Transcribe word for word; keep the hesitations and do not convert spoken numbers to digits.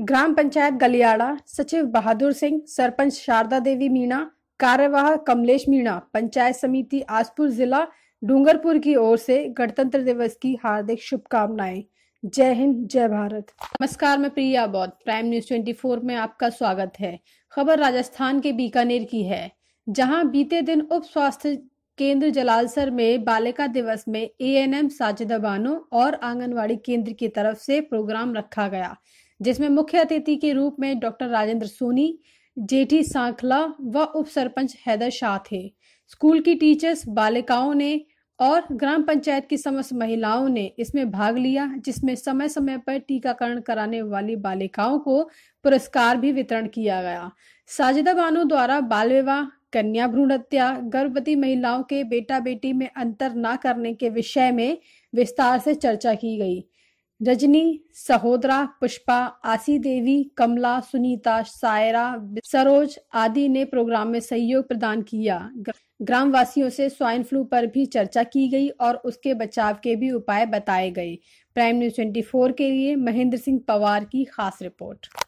ग्राम पंचायत गलियाड़ा, सचिव बहादुर सिंह, सरपंच शारदा देवी मीणा, कार्यवाह कमलेश मीणा, पंचायत समिति आसपुर जिला डूंगरपुर की ओर से गणतंत्र दिवस की हार्दिक शुभकामनाएं। जय हिंद, जय भारत। नमस्कार, मैं प्रिया बौद्ध, प्राइम न्यूज चौबीस में आपका स्वागत है। खबर राजस्थान के बीकानेर की है, जहां बीते दिन उप स्वास्थ्य केंद्र जलालसर में बालिका दिवस में एएनएम साजिदा बानो और आंगनवाड़ी केंद्र की तरफ से प्रोग्राम रखा गया, जिसमें मुख्य अतिथि के रूप में डॉक्टर राजेंद्र सोनी, जेठी सांखला व उप सरपंच हैदर शाह थे। स्कूल की टीचर्स, बालिकाओं ने और ग्राम पंचायत की समस्त महिलाओं ने इसमें भाग लिया, जिसमें समय समय पर टीकाकरण कराने वाली बालिकाओं को पुरस्कार भी वितरण किया गया। साजिदा बानो द्वारा बाल विवाह, कन्या भ्रूण हत्या, गर्भवती महिलाओं के बेटा बेटी में अंतर न करने के विषय में विस्तार से चर्चा की गई। रजनी, सहोदरा, पुष्पा, आसी देवी, कमला, सुनीता, सायरा, सरोज आदि ने प्रोग्राम में सहयोग प्रदान किया। ग्राम वासियों से स्वाइन फ्लू पर भी चर्चा की गई और उसके बचाव के भी उपाय बताए गए। प्राइम न्यूज चौबीस के लिए महेंद्र सिंह पवार की खास रिपोर्ट।